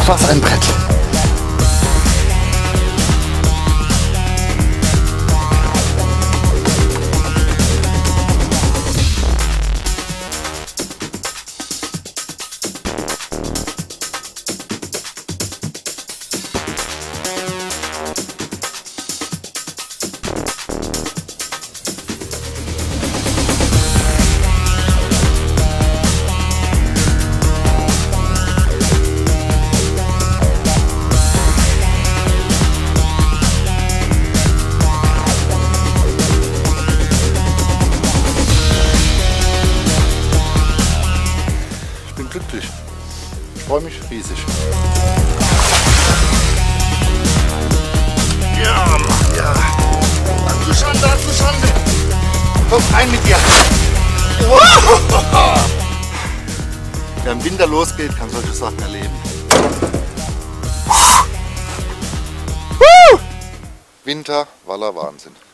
Ach, was ein Brett. Ich freue mich riesig. Ja, Mann, ja. Ach du Schande, ach du Schande. Komm, rein mit dir. Wer im Winter losgeht, kann solche Sachen erleben. Winter, Waller Wahnsinn.